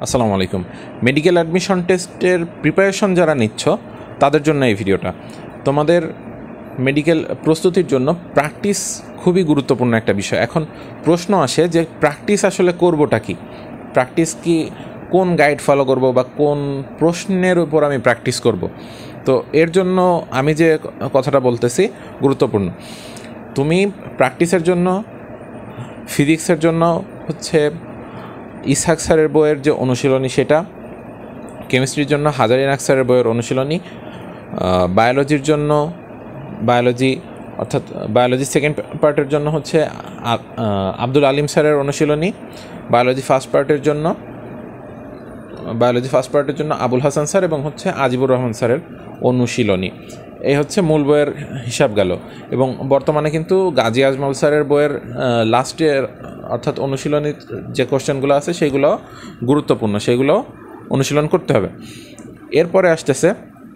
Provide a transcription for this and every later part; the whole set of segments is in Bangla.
আসসালামু আলাইকুম। মেডিকেল অ্যাডমিশন টেস্টের প্রিপারেশন যারা নিচ্ছ তাদের জন্য এই ভিডিওটা। তোমাদের মেডিকেল প্রস্তুতির জন্য প্র্যাকটিস খুবই গুরুত্বপূর্ণ একটা বিষয়। এখন প্রশ্ন আসে যে প্র্যাকটিস আসলে করবোটা কি, প্র্যাকটিস কি কোন গাইড ফলো করব বা কোন প্রশ্নের উপর আমি প্র্যাকটিস করব। তো এর জন্য আমি যে কথাটা বলতেছি গুরুত্বপূর্ণ। তুমি প্র্যাকটিসের জন্য ফিজিক্সের জন্য হচ্ছে ইসহাক স্যারের বইয়ের যে অনুশীলনী সেটা, কেমিস্ট্রির জন্য হাজারিনাক স্যারের বইয়ের অনুশীলনী, বায়োলজির জন্য অর্থাৎ বায়োলজি সেকেন্ড পার্টের জন্য হচ্ছে আব্দুল আলিম স্যারের অনুশীলনী, বায়োলজি ফার্স্ট পার্টের জন্য আবুল হাসান স্যার এবং হচ্ছে আজিবুর রহমান স্যারের অনুশীলনী। এই হচ্ছে মূল বইয়ের হিসাব গেল। এবং বর্তমানে কিন্তু গাজী আজমল স্যারের বইয়ের লাস্টের অর্থাৎ অনুশীলনীর যে কোশ্চেনগুলো আছে সেগুলো গুরুত্বপূর্ণ, সেগুলো অনুশীলন করতে হবে। এরপরে আসতেছে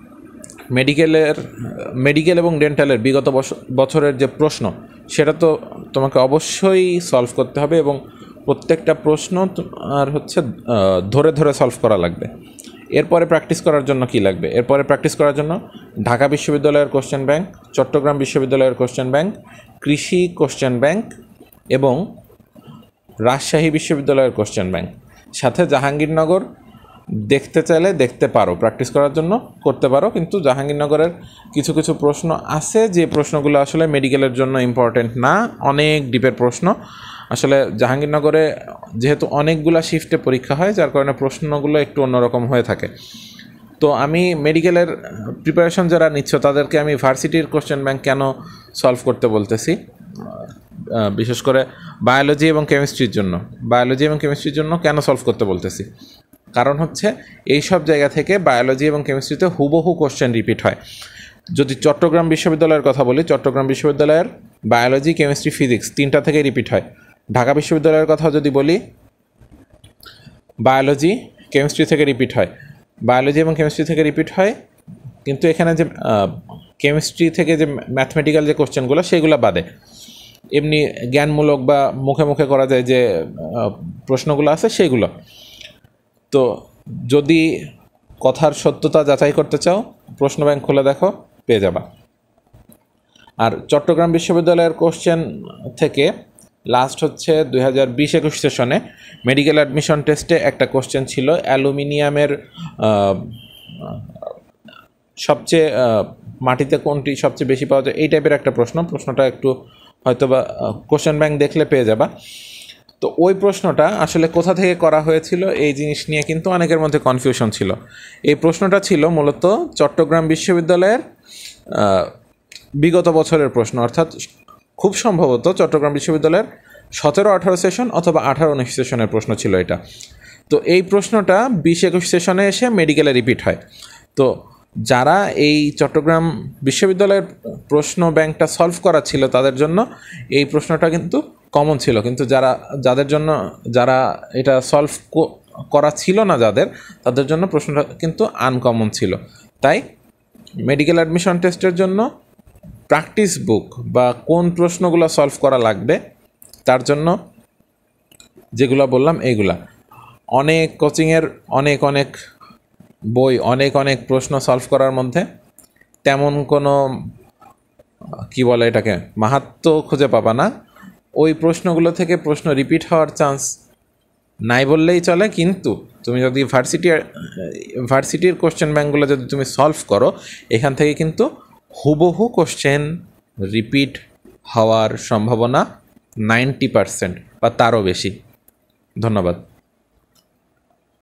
মেডিকেল এবং ডেন্টালের বিগত বছরের যে প্রশ্ন, সেটা তো তোমাকে অবশ্যই সলভ করতে হবে এবং প্রত্যেকটা প্রশ্ন আর হচ্ছে ধরে ধরে সলভ করা লাগবে। এরপরে প্র্যাকটিস করার জন্য কি লাগবে? এরপরে প্র্যাকটিস করার জন্য ঢাকা বিশ্ববিদ্যালয়ের কোশ্চেন ব্যাংক, চট্টগ্রাম বিশ্ববিদ্যালয়ের কোশ্চেন ব্যাংক, কৃষি কোশ্চেন ব্যাংক এবং রাজশাহী বিশ্ববিদ্যালয়ের কোশ্চেন ব্যাংক, সাথে জাহাঙ্গীরনগর দেখতে চাইলে দেখতে পারো, প্র্যাকটিস করার জন্য করতে পারো। কিন্তু জাহাঙ্গীরনগরের কিছু কিছু প্রশ্ন আছে যে প্রশ্নগুলো আসলে মেডিকেলের জন্য ইম্পর্টেন্ট না, অনেক ডিপের প্রশ্ন। আসলে জাহাঙ্গীরনগরে যেহেতু অনেকগুলা শিফটে পরীক্ষা হয়, যার কারণে প্রশ্নগুলো একটু অন্যরকম হয়ে থাকে। তো আমি মেডিকেলের প্রিপারেশন যারা নিচ্ছ তাদেরকে আমি ভার্সিটির কোশ্চেন ব্যাংক কেন সলভ করতে বলতেছি, বিশেষ করে বায়োলজি এবং কেমিস্ট্রির জন্য কেন সলভ করতে বলতেছি, কারণ হচ্ছে এই সব জায়গা থেকে বায়োলজি এবং কেমিস্ট্রিতে হুবহু কোশ্চেন রিপিট হয়। যদি চট্টগ্রাম বিশ্ববিদ্যালয়ের কথা বলি, চট্টগ্রাম বিশ্ববিদ্যালয়ের বায়োলজি, কেমিস্ট্রি, ফিজিক্স তিনটা থেকে রিপিট হয়। ঢাকা বিশ্ববিদ্যালয়ের কথা যদি বলি, বায়োলজি, কেমিস্ট্রি থেকে রিপিট হয়, বায়োলজি এবং কেমিস্ট্রি থেকে রিপিট হয়। কিন্তু এখানে যে কেমিস্ট্রি থেকে যে ম্যাথমেটিক্যাল যে কোশ্চেনগুলো সেগুলো বাদে এমনি জ্ঞানমূলক বা মুখে মুখে করা যায় যে প্রশ্নগুলো আছে সেগুলো। তো যদি কথার সত্যতা যাচাই করতে চাও, প্রশ্ন ব্যাংক খুলে দেখো, পেয়ে যাবা। আর চট্টগ্রাম বিশ্ববিদ্যালয়ের কোশ্চেন থেকে লাস্ট হচ্ছে 2020-21 সেশনে মেডিকেল অ্যাডমিশন টেস্টে একটা কোশ্চেন ছিল অ্যালুমিনিয়ামের সবচেয়ে মাটিতে কোনটি সবচেয়ে বেশি পাওয়া যায়, এই টাইপের একটা প্রশ্নটা একটু হয়তো বা কোশ্চেন ব্যাংক দেখলে পেয়ে যাবা। তো ওই প্রশ্নটা আসলে কোথা থেকে করা হয়েছিল এই জিনিস নিয়ে কিন্তু অনেকের মধ্যে কনফিউশন ছিল। এই প্রশ্নটা ছিল মূলত চট্টগ্রাম বিশ্ববিদ্যালয়ের বিগত বছরের প্রশ্ন, অর্থাৎ খুব সম্ভবত চট্টগ্রাম বিশ্ববিদ্যালয়ের 17-18 সেশন অথবা 18-19 সেশনের প্রশ্ন ছিল এটা। তো এই প্রশ্নটা 20-21 সেশনে এসে মেডিকেলে রিপিট হয়। তো যারা এই চট্টগ্রাম বিশ্ববিদ্যালয়ের প্রশ্ন ব্যাংকটা সলভ করা ছিল তাদের জন্য এই প্রশ্নটা কিন্তু কমন ছিল, কিন্তু যারা এটা সলভ করা ছিল না তাদের জন্য প্রশ্নটা কিন্তু আনকমন ছিল। তাই মেডিকেল অ্যাডমিশন টেস্টের জন্য প্র্যাকটিস বুক বা কোন প্রশ্নগুলো সলভ করা লাগবে তার জন্য যেগুলো বললাম এইগুলা, অনেক কোচিংয়ের অনেক বই, অনেক প্রশ্ন সলভ করার মধ্যে তেমন কোনো এটাকে মাহাত্ম্য খুঁজে পাবা না। ওই প্রশ্নগুলো থেকে প্রশ্ন রিপিট হওয়ার চান্স নাই বললেই চলে। কিন্তু তুমি যদি ভার্সিটির কোশ্চেন ব্যাংকগুলো যদি তুমি সলভ করো, এখান থেকে কিন্তু হুবহু কোশ্চেন রিপিট হওয়ার সম্ভাবনা 90% বা তারও বেশি। ধন্যবাদ।